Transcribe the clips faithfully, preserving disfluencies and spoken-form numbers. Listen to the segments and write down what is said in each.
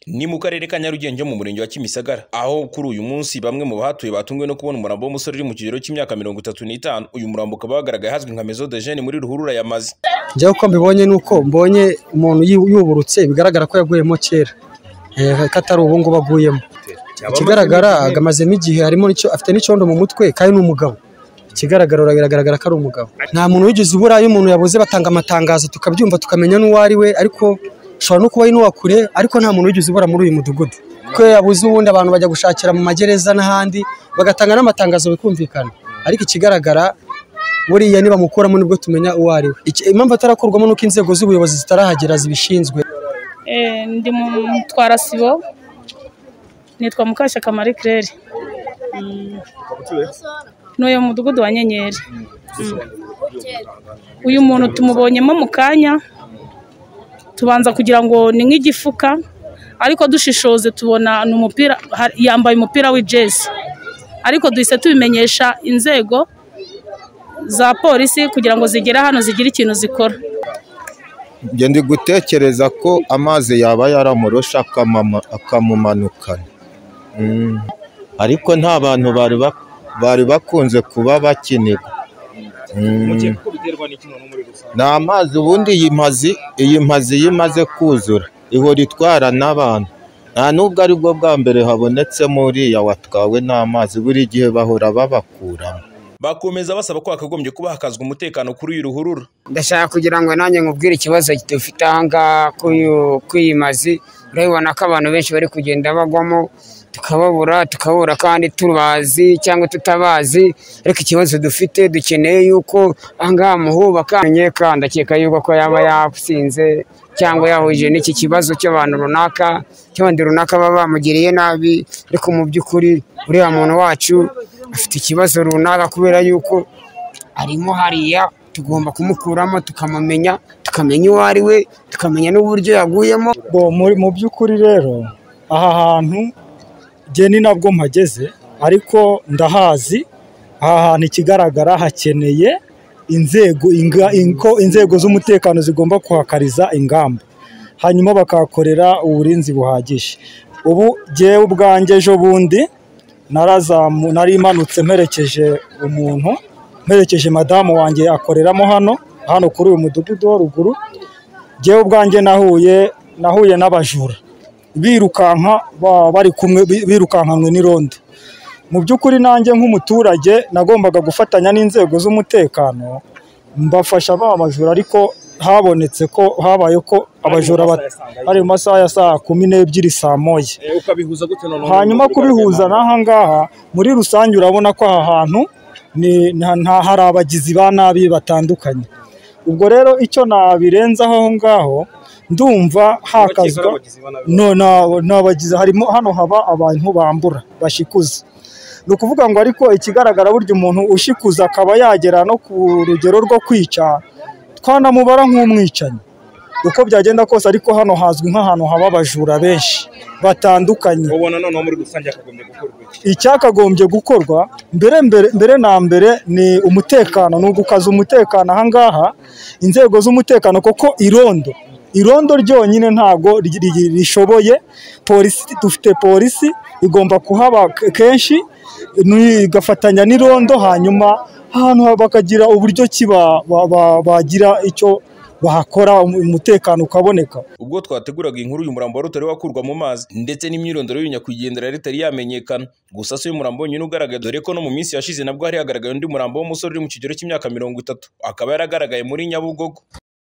ni mu karere ka Nyarugenge mu murenge wa Kimisagara, aho kuri uyu munsi bamwe mu bahatuye batunguwe no kubona umurambo w'umusore uri mu kigero cy'imyaka mirongo itatu n'itanu. Uyu murambo ukaba wagaragaye hazwi nka Maison de Jeunes muri ruhurura ya Mazi. Njyewe uko mbibonye nuko mbonye umuntu yuburutse bigaragara ko yaguyemo kera, eh katari ubu ngo baguyemo. Ikigaragara agamazemo igihe harimo nicyo afite n'icondo mu mutwe kandi n'umugabo. Ikigaragara uragaragara ko ari umugabo. Nta muntu wigeze ubura, iyo umuntu yabuze batanga amatangazo tukabyumva tukamenya n'uwo ari we, ariko shobora no kuba ari n'uwa kure, ariko nta muntu wigeze ubura muri uyu mudugudu. Ko yabuze ubundi abantu bajya gushakira mu magereza n'ahandi bagatanga n'amatangazo bikumvikana, ariko ikigaragara buriya niba mukuramo nibwo tumenya uwo ari we. Impamvu atarakorwamo nuko inzego z'ubuyobozi zitarahagera zibishinzwe. Eh ndi mu Twarasibo, nitwa Mukashyaka Marie Claire. N'uyu mudugudu wa Nyenyeri. Uyu muntu tumubonyemo mu kanya tubanza kugira ngo ni nk'igifuka, ariko dushishoze tubona n'umupira, yambaye umupira w'ijezi, ariko duhise tubimenyesha inzego za polisi kugira ngo zigere hano zigire ikintu zikora. Nge ndi gutekereza ko amazi yaba yaramurusha akamumanukana, ariko nta bantu bari bari bakunze kuba bakinirwa. Ni amazi, ubundi iyi mazi iyi mazi yimaze kuzura ihora itwara n'abantu, nta nubwo ari bwo bwa mbere habonetse muri ya watwawe n'amazi, buri gihe bahora babakuramo. Bakomeza basaba ko hakagombye kuba hakazwa umutekano kuri uyu ruhurura. Ndashaka kugira ngo nanjye nkubwire ikibazo dufite ahanga kuri mazi. Urabibona ko abantu benshi bari kugenda bagwamo, tukababura tukabura kandi tubazi cyangwa tutabazi, ariko ikibazo dufite dukeneye yuko ahangaha muhubaka. Nyeka ndakeka yuko ko yaba yasinze cyangwa yahuje n'iki kibazo cy'abantu runaka cy'abandi runaka baba bamugiriye nabi, ariko mu by'ukuri uriya muntu wacu afite ikibazo runaka kubera yuko arimo hariya. Tugomba kumukuramo tukamumenya, tukamenya uwo ari we, tukamenya n'uburyo yaguyemo. Mu by'ukuri rero aha hantu je ni nabwo mpageze, ariko ndahazi. Aha hantu ikigaragara hakeneye inzego inko inzego z'umutekano zigomba kuhakariza ingamba, hanyuma bakakorera uburinzi buhagije. Ubu jewe ubwanjye ejo bundi narazamu nari imanutse mperekeje umuntu, mperekeje madamu wanjye akoreramo hano hano kuri uyu mudugudu wa ruguru. Jewe ubwanjye nahuye nahuye n'abajura birukanka bari kumwe birukankanwe n'irondo. Mu by'ukuri nanjye nk'umuturage nagombaga gufatanya n'inzego z'umutekano mbafasha ba majura, ariko habonetse ko habaye ko abajura bari mu masaha ya saa kumi n'ebyiri saa moya. Hanyuma kubihuza n'aha ngaha muri rusange urabona ko aha hantu ni nta hari abagizi ba nabi batandukanye. Ubwo rero icyo nabirenzaho aho ngaho ndumva hakazwa no nabagize harimo hano haba abantu bambura bashikuza. No kuvuga ngo ariko ikigaragara buryo umuntu ushikuza akaba yagera no ku rugero rwo kwica, twanamubara nk'umwicanyi uko byagenda kose, ariko hano hazwi nk'ahantu haba abajura benshi batandukanye. Ubona none muri rusange akagombye gukorwa iki? Icyakagombye gukorwa mbere mbere mbere na mbere ni umutekano, no gukaza umutekano aha ngaha. Inzego z'umutekano koko irondo irondo ryonyine ntago rishoboye. Polisi dufite polisi igomba kuhaba kenshi igafatanya n'irondo, hanyuma ahantu bakagira uburyo kiba bagira icyo bahakora umutekano ukaboneka. Ubwo twateguraga inkuru uyu murambo wari utari wakurwa mu mazi ndetse n'imyirondoro y'unyakwigendera yari itari yamenyekana, gusa se uyu murambo nyine ugaragaye, dore ko no mu minsi yashize nabwo hari hagaragaye undi murambo w'umusore uri mu kigero cy'imyaka mirongo itatu, akaba yaragaragaye muri Nyabugogo.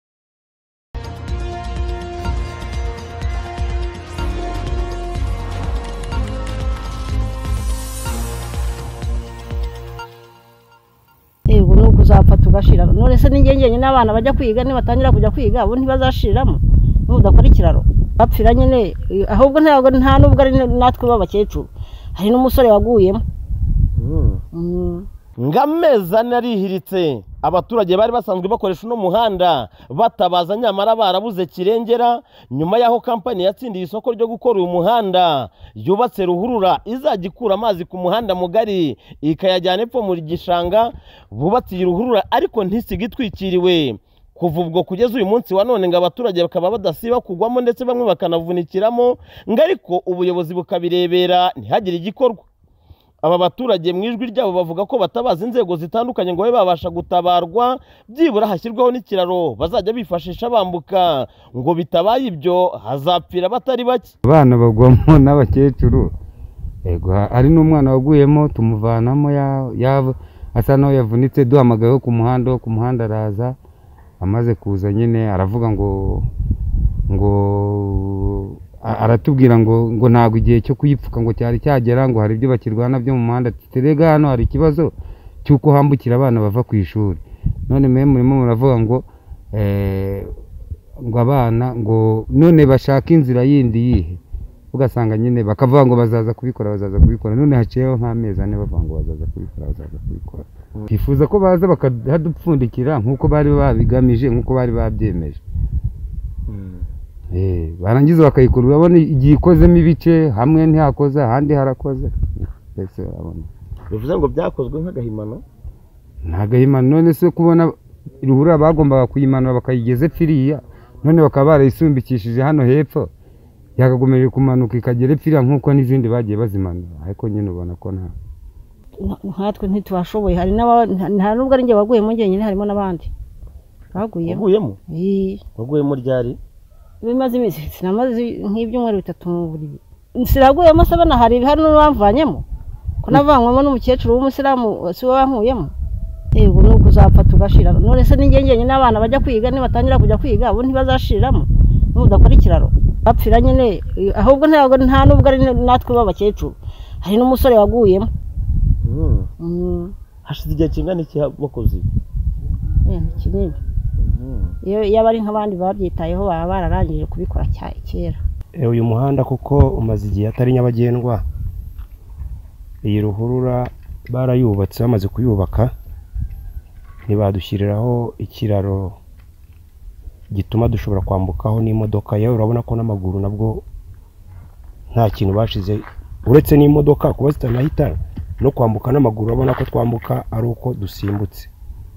Ego no kuzapfa tugashira, none se ningengenye n'abana bajya kwiga nibatangira kujya kwiga abo ntibazashiramo n'udakora ikiraro bapfira nyine. Ahubwo ntabwo nta nubwo ari natwe b'abakecuru, hari n'umusore waguyemo. Ngameza narihiritse abaturage bari basanzwe bakoresha no muhanda batabaza, nyamara barabuze kirengera nyuma yaho kampani yatsindiye isoko ryo gukora uyu muhanda yubatse ruhurura izajya ikura amazi ku muhanda mugari ikayajyana epfo muri gishanga. Bubatse ruhurura ariko ntisige itwikiriwe kuva ubwo kugeza uyu munsi wa none ngo abaturage bakaba badasiba kugwamo ndetse bamwe bakanavunikiramo ngo ariko ubuyobozi bukabirebera ntihagire igikorwa. Aba baturage mu ijwi ryabo bavuga ko batabaza inzego zitandukanye ngo babe babasha gutabarwa, byibura hashyirwaho n'ikiraro bazajya bifashisha bambuka, ngo bitabaye ibyo hazapfira batari bake. Abana bagwamo n'abakecuru, yego hari n'umwana waguyemo tumuvanamo ya asa naho yavunitse, duhamagayeho ku muhanda ku muhanda araza, amaze kuza nyine aravuga ngo ngo aratubwira ngo ngo ntago igihe cyo kuyipfuka ngo cyari cyagera, ngo hari ibyo bakirwana byo mu muhanda. Terega hano hari ikibazo cyuko hambukira abana bava ku ishuri, none mwe murimo muravuga ngo eh ngo abana ngo none bashaka inzira yindi yihe, ugasanga nyine bakavuga ngo bazaza kubikora bazaza kubikora none haciyeho nk'amezi ane bavuga ngo bazaza kubikora bazaza kubikora. Twifuza ko baza bakadupfundikira nk'uko bari babigamije, nk'uko bari babyemeje. Eh barangiza bakayikora, urabona igiye ikozemo ibice, hamwe ntihakoze ahandi harakoze. Ese urabona bivuze ngo byakozwe nk'agahimano. Ntagahimano, none se kubona iruhura bagombaga kuyimanura bakayigeze pfiriya, none bakaba barayisumbikishije hano hepfo, yakagomeje kumanuka ikagera pfiriya nk'uko n'izindi bagiye bazimanura. Ariko nyine ubona ko nta nkatwe ntitwashoboye, hari nta nubwo ari njye waguyemo njyenyine, harimo n'abandi baguyemo. Waguyemo? Eh waguyemo ryari? Bimaze iminsi, sinamaze nk'ibyumweru bitatu mu buriri. Siraguyemo se bana hari hari n'ubamvanyemo ko navanywamo n'umukecuru w'umusilamu si we wankuyemo. Yego nuko uzapfa tugashira, none se n'ingengenye n'abana bajya kwiga nibatangira kujya kwiga abo ntibazashiramo n'udakora ikiraro bapfira nyine. Ahubwo ntabwo nta nubwo ari natwe b'abakecuru, hari n'umusore waguyemo. Mm. Hashize igihe kingana iki bakoze? Eh kinini. Iyo yabari nk'abandi babyitayeho baba bararangije kubikora cyane kera. E uyu muhanda kuko umaze igihe atari nyabagendwa, iyi ruhurura barayubatse, bamaze kuyubaka ntibadushyiriraho ikiraro gituma dushobora kwambukaho n'imodoka. Yewe urabona ko n'amaguru nabwo nta kintu bashize, uretse n'imodoka kuba zitanahita no kwambuka n'amaguru. Urabona ko twambuka ari uko dusimbutse.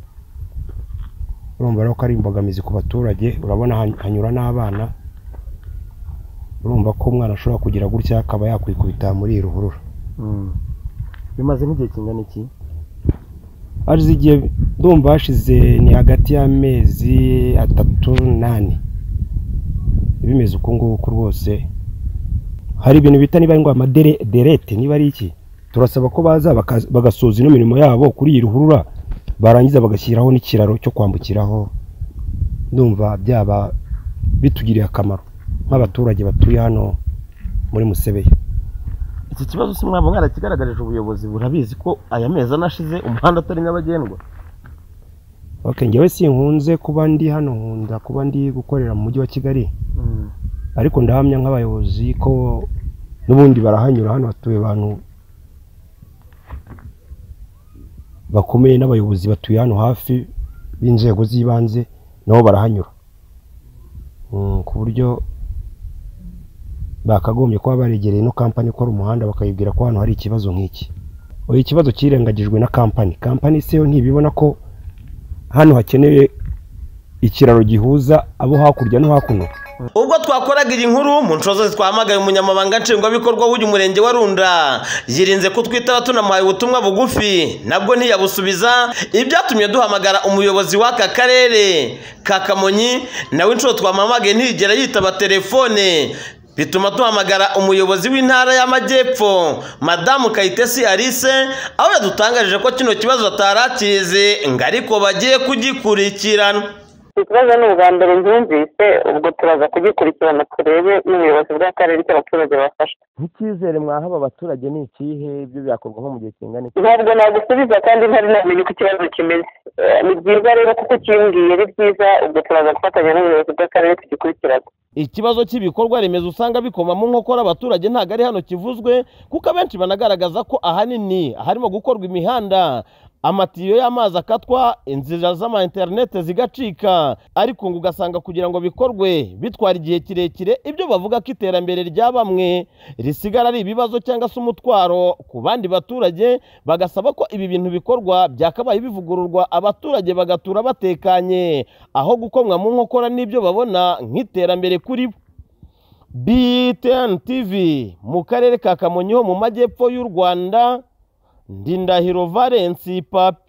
Urumva rero ko ari imbogamizi ku baturage. Urabona hanyura n'abana, urumva ko umwana ashobora kugira gutya akaba yakwikubita muri iyi ruhurura. Bimaze nk'igihe kingana iki? Hashize igihe ndumva hashize ni hagati y'amezi atatu nane, bimeze uko nguko rwose. Hari ibintu bita niba ngo amadere derete niba ari iki, turasaba ko baza bagasoza ino mirimo yabo kuri iyi ruhurura, barangiza bagashyiraho n'ikiraro cyo kwambukiraho. Ndumva byaba bitugiriye akamaro nk'abaturage batuye hano muri Musebeye. Iki kibazo si mwaba mwarakigaragaje ubuyobozi burabizi ko aya mezi anashize umuhanda atari nyabagendwa? Okay, ngewe sinkunze kuba ndi hano, nkunda kuba ndi gukorera mu mujyi wa Kigali. Mm. Ariko ndahamya nk'abayobozi ko n'ubundi barahanyura hano, hatuye abantu bakomeye n'abayobozi batuye hano hafi b'inzego z'ibanze nabo barahanyura. Mm, ku buryo bakagombye kuba baregereye no kampani ikora umuhanda bakayibwira ko hano hari ikibazo nk'iki. Oya, ikibazo kirengagijwe na kampani. Kampani se yo ntibibona ko hano hakeneye ikiraro gihuza abo hakurya no hakuno. Ubwo twakoraga iyi nkuru mu nshozo twamagaye umunyamabanga nshingwabikorwa w'uyu murenge wa Runda, yirinze kutwitaba tunamuhaye ubutumwa bugufi nabwo ntiyabusubiza. Ibyatumye duhamagara umuyobozi w'aka karere ka Kamonyi, nawe inshuro twamamagaye ntiyigera yitaba telefone, bituma duhamagara umuyobozi w'intara y'Amajyepfo Madamu Kayitesi Alice, aho yadutangarije ko kino kibazo atarakize ngo ariko bagiye kugikurikirana. Ikibazo ni ubwa mbere nzumvise, ubwo turaza kugikurikirana turebe n'ubuyobozi bw'akarere cy'abaturage bafashwe. Nk'icyizere mwaha aba baturage ni ikihe? Ibyo byakorwa nko mu gihe kingana iki? Ntabwo nagusubiza kandi ntari namenye uko ikibazo kimeze. Ni byiza rero kuko kimbwiye ari byiza, ubwo turaza gufatanya n'ubuyobozi bw'akarere tugikurikirana. Ikibazo cy'ibikorwa remezo usanga bikoma mu nkokora abaturage ntago ari hano kivuzwe, kuko abenshi banagaragaza ko ahanini harimo gukorwa imihanda amatiyo y'amazi akatwa, inzira z'ama interinete zigacika, ariko ngo ugasanga kugira ngo bikorwe bitwara igihe kirekire, ibyo bavuga ko iterambere rya bamwe risigara ari ibibazo cyangwa se umutwaro ku bandi baturage, bagasaba ko ibi bintu bikorwa byakabaye bivugururwa, abaturage bagatura batekanye aho gukomwa mu nkokora n'ibyo babona nk'iterambere kuri bo. B T N T V mu karere ka Kamonyi ho mu majyepfo y'u Rwanda, Ndindahiro Valence Papi.